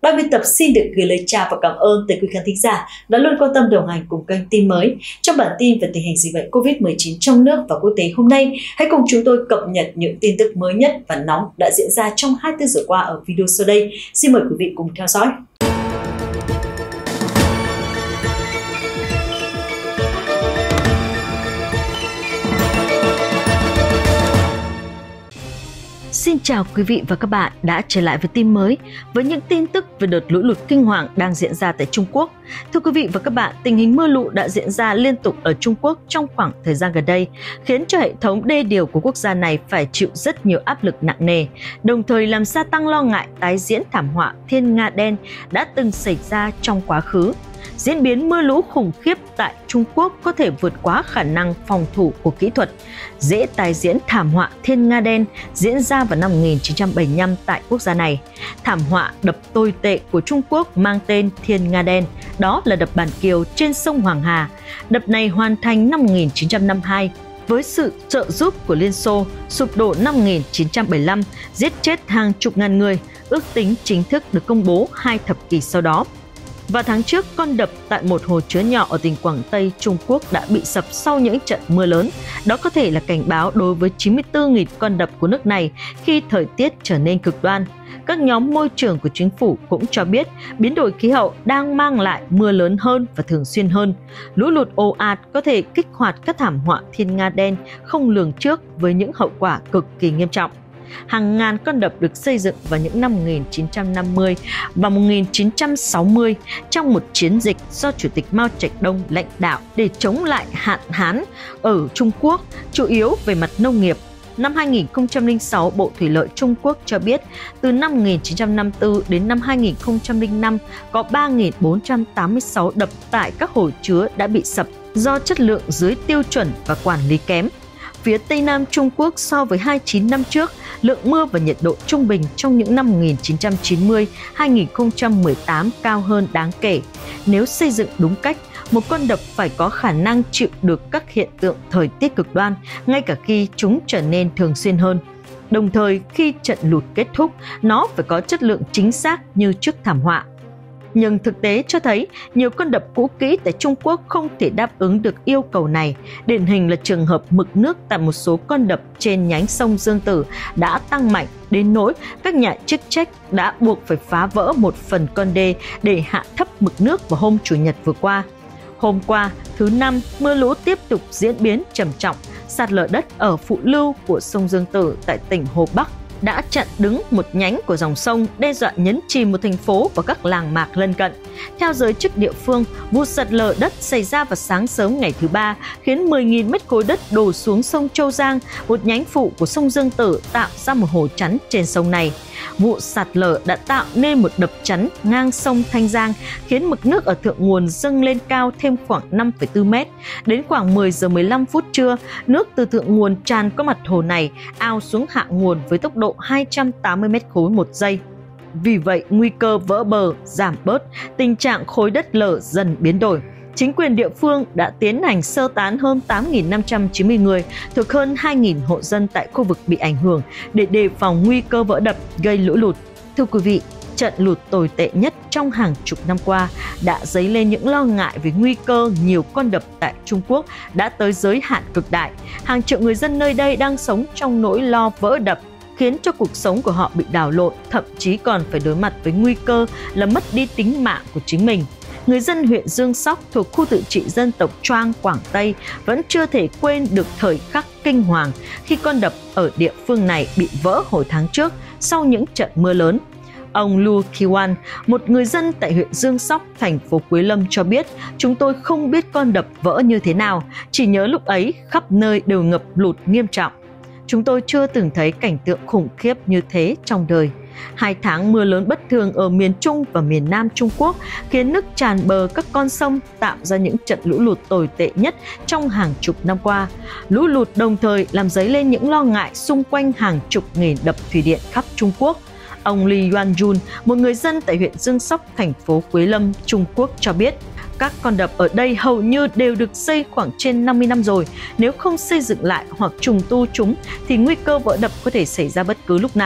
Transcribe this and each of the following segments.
Ban biên tập xin được gửi lời chào và cảm ơn tới quý khán thính giả đã luôn quan tâm đồng hành cùng kênh Tin Mới. Trong bản tin về tình hình dịch bệnh Covid-19 trong nước và quốc tế hôm nay, hãy cùng chúng tôi cập nhật những tin tức mới nhất và nóng đã diễn ra trong 24 giờ qua ở video sau đây. Xin mời quý vị cùng theo dõi. Xin chào quý vị và các bạn đã trở lại với Tin Mới với những tin tức về đợt lũ lụt kinh hoàng đang diễn ra tại Trung Quốc. Thưa quý vị và các bạn, tình hình mưa lũ đã diễn ra liên tục ở Trung Quốc trong khoảng thời gian gần đây, khiến cho hệ thống đê điều của quốc gia này phải chịu rất nhiều áp lực nặng nề, đồng thời làm gia tăng lo ngại tái diễn thảm họa Thiên Nga Đen đã từng xảy ra trong quá khứ. Diễn biến mưa lũ khủng khiếp tại Trung Quốc có thể vượt quá khả năng phòng thủ của kỹ thuật, dễ tái diễn thảm họa Thiên Nga Đen diễn ra vào năm 1975 tại quốc gia này. Thảm họa đập tồi tệ của Trung Quốc mang tên Thiên Nga Đen, đó là đập Bản Kiều trên sông Hoàng Hà. Đập này hoàn thành năm 1952 với sự trợ giúp của Liên Xô, sụp đổ năm 1975, giết chết hàng chục ngàn người, ước tính chính thức được công bố 2 thập kỷ sau đó. Vào tháng trước, con đập tại một hồ chứa nhỏ ở tỉnh Quảng Tây, Trung Quốc đã bị sập sau những trận mưa lớn. Đó có thể là cảnh báo đối với 94.000 con đập của nước này khi thời tiết trở nên cực đoan. Các nhóm môi trường của chính phủ cũng cho biết biến đổi khí hậu đang mang lại mưa lớn hơn và thường xuyên hơn. Lũ lụt ồ ạt có thể kích hoạt các thảm họa Thiên Nga Đen không lường trước với những hậu quả cực kỳ nghiêm trọng. Hàng ngàn con đập được xây dựng vào những năm 1950 và 1960 trong một chiến dịch do Chủ tịch Mao Trạch Đông lãnh đạo để chống lại hạn hán ở Trung Quốc, chủ yếu về mặt nông nghiệp. Năm 2006, Bộ Thủy lợi Trung Quốc cho biết từ năm 1954 đến năm 2005 có 3.486 đập tại các hồ chứa đã bị sập do chất lượng dưới tiêu chuẩn và quản lý kém. Phía Tây Nam Trung Quốc so với 29 năm trước, lượng mưa và nhiệt độ trung bình trong những năm 1990-2018 cao hơn đáng kể. Nếu xây dựng đúng cách, một con đập phải có khả năng chịu được các hiện tượng thời tiết cực đoan, ngay cả khi chúng trở nên thường xuyên hơn. Đồng thời, khi trận lụt kết thúc, nó phải có chất lượng chính xác như trước thảm họa. Nhưng thực tế cho thấy nhiều con đập cũ kỹ tại Trung Quốc không thể đáp ứng được yêu cầu này. Điển hình là trường hợp mực nước tại một số con đập trên nhánh sông Dương Tử đã tăng mạnh đến nỗi các nhà chức trách đã buộc phải phá vỡ một phần con đê để hạ thấp mực nước vào hôm Chủ nhật vừa qua. Hôm qua, thứ Năm, mưa lũ tiếp tục diễn biến trầm trọng. Sạt lở đất ở phụ lưu của sông Dương Tử tại tỉnh Hồ Bắc đã chặn đứng một nhánh của dòng sông, đe dọa nhấn chìm một thành phố và các làng mạc lân cận. Theo giới chức địa phương, vụ sạt lở đất xảy ra vào sáng sớm ngày thứ Ba, khiến 10.000 mét khối đất đổ xuống sông Châu Giang, một nhánh phụ của sông Dương Tử, tạo ra một hồ chắn trên sông này. Vụ sạt lở đã tạo nên một đập chắn ngang sông Thanh Giang, khiến mực nước ở thượng nguồn dâng lên cao thêm khoảng 5,4 mét. Đến khoảng 10 giờ 15 phút trưa, nước từ thượng nguồn tràn qua mặt hồ này, ao xuống hạ nguồn với tốc độ 280 mét khối một giây. Vì vậy, nguy cơ vỡ bờ giảm bớt, tình trạng khối đất lở dần biến đổi. Chính quyền địa phương đã tiến hành sơ tán hơn 8.590 người thuộc hơn 2.000 hộ dân tại khu vực bị ảnh hưởng để đề phòng nguy cơ vỡ đập gây lũ lụt. Thưa quý vị, trận lụt tồi tệ nhất trong hàng chục năm qua đã dấy lên những lo ngại về nguy cơ nhiều con đập tại Trung Quốc đã tới giới hạn cực đại. Hàng triệu người dân nơi đây đang sống trong nỗi lo vỡ đập, khiến cho cuộc sống của họ bị đảo lộn, thậm chí còn phải đối mặt với nguy cơ là mất đi tính mạng của chính mình. Người dân huyện Dương Sóc thuộc khu tự trị dân tộc Choang, Quảng Tây vẫn chưa thể quên được thời khắc kinh hoàng khi con đập ở địa phương này bị vỡ hồi tháng trước sau những trận mưa lớn. Ông Lu Kiwan, một người dân tại huyện Dương Sóc, thành phố Quế Lâm cho biết, chúng tôi không biết con đập vỡ như thế nào, chỉ nhớ lúc ấy khắp nơi đều ngập lụt nghiêm trọng. Chúng tôi chưa từng thấy cảnh tượng khủng khiếp như thế trong đời. 2 tháng mưa lớn bất thường ở miền Trung và miền Nam Trung Quốc khiến nước tràn bờ các con sông, tạo ra những trận lũ lụt tồi tệ nhất trong hàng chục năm qua. Lũ lụt đồng thời làm dấy lên những lo ngại xung quanh hàng chục nghìn đập thủy điện khắp Trung Quốc. Ông Li Yuanjun, một người dân tại huyện Dương Sóc, thành phố Quế Lâm, Trung Quốc cho biết, các con đập ở đây hầu như đều được xây khoảng trên 50 năm rồi. Nếu không xây dựng lại hoặc trùng tu chúng thì nguy cơ vỡ đập có thể xảy ra bất cứ lúc nào.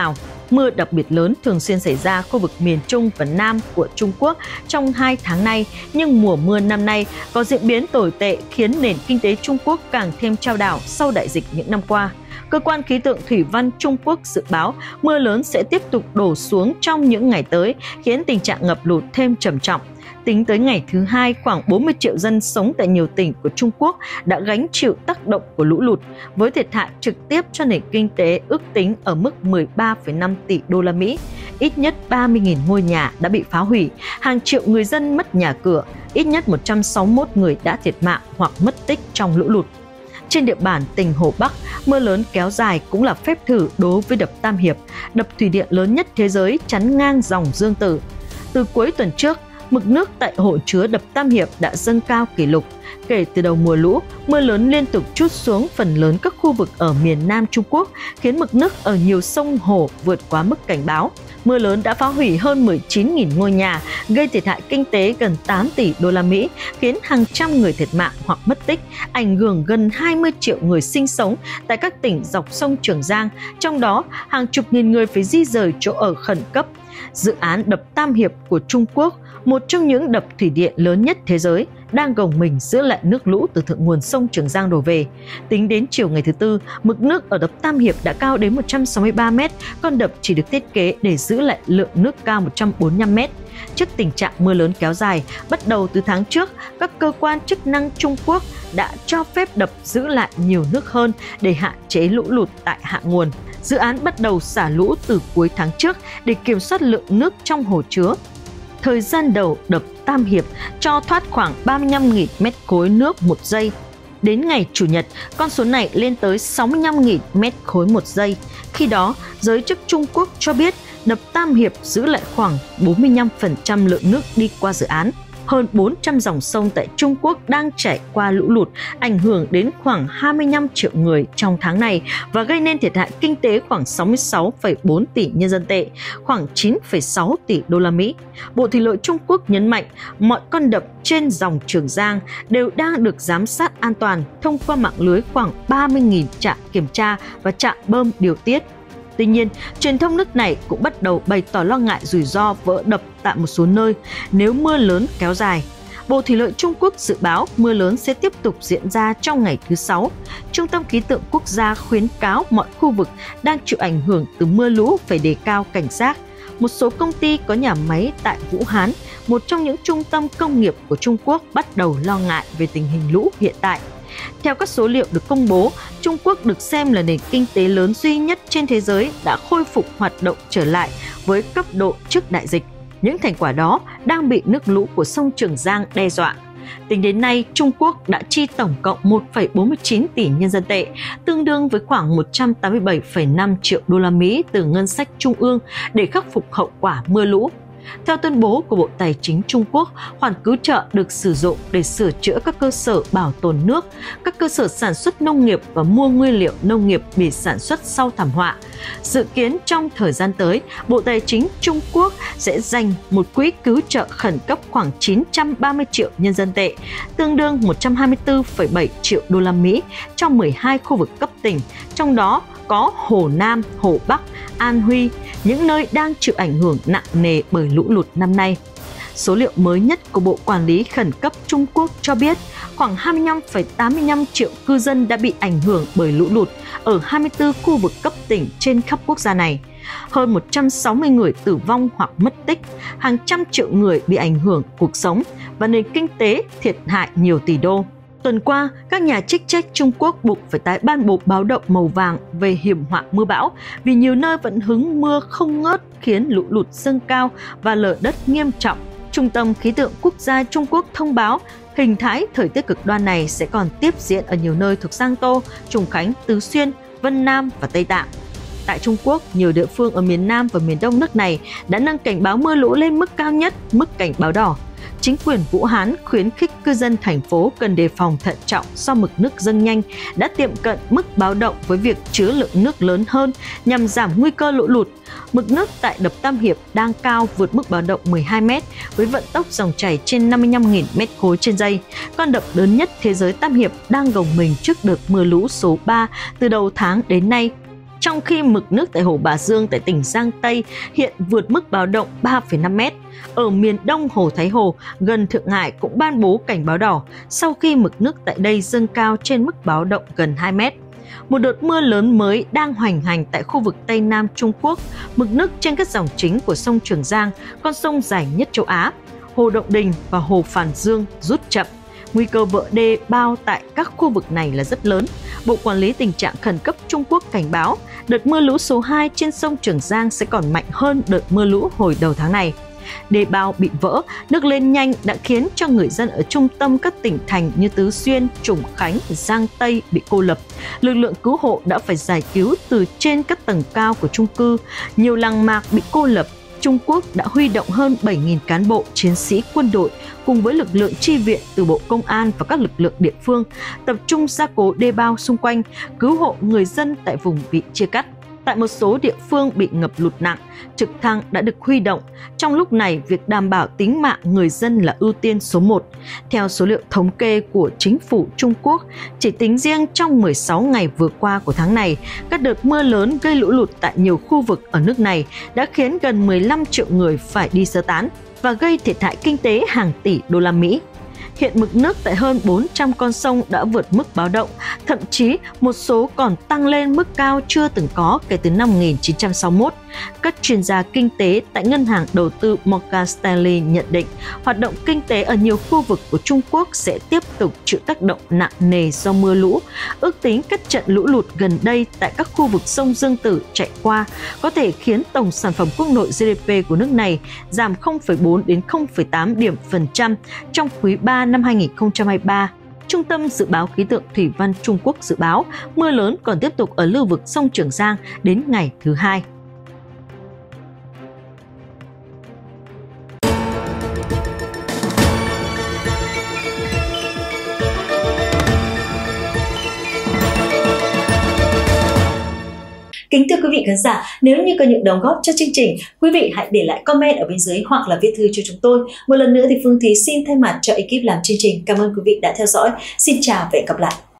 Mưa đặc biệt lớn thường xuyên xảy ra khu vực miền Trung và Nam của Trung Quốc trong 2 tháng nay, nhưng mùa mưa năm nay có diễn biến tồi tệ khiến nền kinh tế Trung Quốc càng thêm chao đảo sau đại dịch những năm qua. Cơ quan khí tượng thủy văn Trung Quốc dự báo mưa lớn sẽ tiếp tục đổ xuống trong những ngày tới, khiến tình trạng ngập lụt thêm trầm trọng. Tính tới ngày thứ Hai, khoảng 40 triệu dân sống tại nhiều tỉnh của Trung Quốc đã gánh chịu tác động của lũ lụt, với thiệt hại trực tiếp cho nền kinh tế ước tính ở mức 13,5 tỷ đô la Mỹ. Ít nhất 30.000 ngôi nhà đã bị phá hủy, hàng triệu người dân mất nhà cửa, ít nhất 161 người đã thiệt mạng hoặc mất tích trong lũ lụt. Trên địa bàn tỉnh Hồ Bắc, mưa lớn kéo dài cũng là phép thử đối với đập Tam Hiệp, đập thủy điện lớn nhất thế giới chắn ngang dòng Dương Tử. Từ cuối tuần trước, mực nước tại hồ chứa đập Tam Hiệp đã dâng cao kỷ lục. Kể từ đầu mùa lũ, mưa lớn liên tục trút xuống phần lớn các khu vực ở miền Nam Trung Quốc, khiến mực nước ở nhiều sông hồ vượt quá mức cảnh báo. Mưa lớn đã phá hủy hơn 19.000 ngôi nhà, gây thiệt hại kinh tế gần 8 tỷ đô la Mỹ, khiến hàng trăm người thiệt mạng hoặc mất tích, ảnh hưởng gần 20 triệu người sinh sống tại các tỉnh dọc sông Trường Giang, trong đó hàng chục nghìn người phải di rời chỗ ở khẩn cấp. Dự án đập Tam Hiệp của Trung Quốc, một trong những đập thủy điện lớn nhất thế giới, đang gồng mình giữ lại nước lũ từ thượng nguồn sông Trường Giang đổ về. Tính đến chiều ngày thứ Tư, mực nước ở đập Tam Hiệp đã cao đến 163 m, con đập chỉ được thiết kế để giữ lại lượng nước cao 145 m. Trước tình trạng mưa lớn kéo dài, bắt đầu từ tháng trước, các cơ quan chức năng Trung Quốc đã cho phép đập giữ lại nhiều nước hơn để hạn chế lũ lụt tại hạ nguồn. Dự án bắt đầu xả lũ từ cuối tháng trước để kiểm soát lượng nước trong hồ chứa. Thời gian đầu, đập Tam Hiệp cho thoát khoảng 35.000 mét khối nước một giây. Đến ngày Chủ nhật, con số này lên tới 65.000 mét khối một giây. Khi đó, giới chức Trung Quốc cho biết đập Tam Hiệp giữ lại khoảng 45% lượng nước đi qua dự án. Hơn 400 dòng sông tại Trung Quốc đang trải qua lũ lụt, ảnh hưởng đến khoảng 25 triệu người trong tháng này và gây nên thiệt hại kinh tế khoảng 66,4 tỷ nhân dân tệ, khoảng 9,6 tỷ đô la Mỹ. Bộ Thủy lợi Trung Quốc nhấn mạnh mọi con đập trên dòng Trường Giang đều đang được giám sát an toàn thông qua mạng lưới khoảng 30.000 trạm kiểm tra và trạm bơm điều tiết. Tuy nhiên, truyền thông nước này cũng bắt đầu bày tỏ lo ngại rủi ro vỡ đập tại một số nơi nếu mưa lớn kéo dài. Bộ Thủy lợi Trung Quốc dự báo mưa lớn sẽ tiếp tục diễn ra trong ngày thứ Sáu. Trung tâm Khí tượng Quốc gia khuyến cáo mọi khu vực đang chịu ảnh hưởng từ mưa lũ phải đề cao cảnh giác. Một số công ty có nhà máy tại Vũ Hán, một trong những trung tâm công nghiệp của Trung Quốc, bắt đầu lo ngại về tình hình lũ hiện tại. Theo các số liệu được công bố, Trung Quốc được xem là nền kinh tế lớn duy nhất trên thế giới đã khôi phục hoạt động trở lại với cấp độ trước đại dịch. Những thành quả đó đang bị nước lũ của sông Trường Giang đe dọa. Tính đến nay, Trung Quốc đã chi tổng cộng 1,49 tỷ nhân dân tệ, tương đương với khoảng 187,5 triệu đô la Mỹ từ ngân sách trung ương để khắc phục hậu quả mưa lũ. Theo tuyên bố của Bộ Tài chính Trung Quốc, khoản cứu trợ được sử dụng để sửa chữa các cơ sở bảo tồn nước, các cơ sở sản xuất nông nghiệp và mua nguyên liệu nông nghiệp bị sản xuất sau thảm họa. Dự kiến trong thời gian tới, Bộ Tài chính Trung Quốc sẽ dành một quỹ cứu trợ khẩn cấp khoảng 930 triệu nhân dân tệ, tương đương 124,7 triệu đô la Mỹ cho 12 khu vực cấp tỉnh, trong đó có Hồ Nam, Hồ Bắc, An Huy, những nơi đang chịu ảnh hưởng nặng nề bởi lũ lụt năm nay. Số liệu mới nhất của Bộ Quản lý Khẩn cấp Trung Quốc cho biết khoảng 25,85 triệu cư dân đã bị ảnh hưởng bởi lũ lụt ở 24 khu vực cấp tỉnh trên khắp quốc gia này. Hơn 160 người tử vong hoặc mất tích, hàng trăm triệu người bị ảnh hưởng cuộc sống và nền kinh tế thiệt hại nhiều tỷ đô. Tuần qua, các nhà chức trách Trung Quốc buộc phải tái ban bố báo động màu vàng về hiểm họa mưa bão vì nhiều nơi vẫn hứng mưa không ngớt khiến lũ lụt dâng cao và lở đất nghiêm trọng. Trung tâm Khí tượng Quốc gia Trung Quốc thông báo hình thái thời tiết cực đoan này sẽ còn tiếp diễn ở nhiều nơi thuộc Giang Tô, Trùng Khánh, Tứ Xuyên, Vân Nam và Tây Tạng. Tại Trung Quốc, nhiều địa phương ở miền Nam và miền Đông nước này đã nâng cảnh báo mưa lũ lên mức cao nhất, mức cảnh báo đỏ. Chính quyền Vũ Hán khuyến khích cư dân thành phố cần đề phòng thận trọng do mực nước dâng nhanh đã tiệm cận mức báo động với việc chứa lượng nước lớn hơn nhằm giảm nguy cơ lũ lụt. Mực nước tại đập Tam Hiệp đang cao vượt mức báo động 12 m với vận tốc dòng chảy trên 55.000 mét khối trên giây. Con đập lớn nhất thế giới Tam Hiệp đang gồng mình trước đợt mưa lũ số 3 từ đầu tháng đến nay. trong khi mực nước tại hồ Bà Dương tại tỉnh Giang Tây hiện vượt mức báo động 3,5 m. Ở miền đông hồ Thái Hồ, gần Thượng Hải cũng ban bố cảnh báo đỏ sau khi mực nước tại đây dâng cao trên mức báo động gần 2 m. Một đợt mưa lớn mới đang hoành hành tại khu vực Tây Nam Trung Quốc, mực nước trên các dòng chính của sông Trường Giang, con sông dài nhất châu Á, hồ Động Đình và hồ Phàn Dương rút chậm. Nguy cơ vỡ đê bao tại các khu vực này là rất lớn. Bộ Quản lý Tình trạng Khẩn cấp Trung Quốc cảnh báo đợt mưa lũ số 2 trên sông Trường Giang sẽ còn mạnh hơn đợt mưa lũ hồi đầu tháng này. Đê bao bị vỡ, nước lên nhanh đã khiến cho người dân ở trung tâm các tỉnh thành như Tứ Xuyên, Trùng Khánh, Giang Tây bị cô lập. Lực lượng cứu hộ đã phải giải cứu từ trên các tầng cao của chung cư. Nhiều làng mạc bị cô lập. Trung Quốc đã huy động hơn 7.000 cán bộ, chiến sĩ quân đội cùng với lực lượng chi viện từ Bộ Công an và các lực lượng địa phương tập trung gia cố đê bao xung quanh, cứu hộ người dân tại vùng bị chia cắt. Tại một số địa phương bị ngập lụt nặng, trực thăng đã được huy động. Trong lúc này, việc đảm bảo tính mạng người dân là ưu tiên số 1. Theo số liệu thống kê của chính phủ Trung Quốc, chỉ tính riêng trong 16 ngày vừa qua của tháng này, các đợt mưa lớn gây lũ lụt tại nhiều khu vực ở nước này đã khiến gần 15 triệu người phải đi sơ tán và gây thiệt hại kinh tế hàng tỷ đô la Mỹ. Hiện mực nước tại hơn 400 con sông đã vượt mức báo động, thậm chí một số còn tăng lên mức cao chưa từng có kể từ năm 1961. Các chuyên gia kinh tế tại Ngân hàng Đầu tư Morgan Stanley nhận định hoạt động kinh tế ở nhiều khu vực của Trung Quốc sẽ tiếp tục chịu tác động nặng nề do mưa lũ. Ước tính các trận lũ lụt gần đây tại các khu vực sông Dương Tử chạy qua có thể khiến tổng sản phẩm quốc nội GDP của nước này giảm 0,4 đến 0,8 điểm phần trăm trong quý 3 năm 2023. Trung tâm Dự báo Khí tượng Thủy văn Trung Quốc dự báo mưa lớn còn tiếp tục ở lưu vực sông Trường Giang đến ngày thứ 2. Kính thưa quý vị khán giả, nếu như có những đóng góp cho chương trình, quý vị hãy để lại comment ở bên dưới hoặc là viết thư cho chúng tôi. Một lần nữa thì Phương Thúy xin thay mặt cho ekip làm chương trình cảm ơn quý vị đã theo dõi. Xin chào và hẹn gặp lại.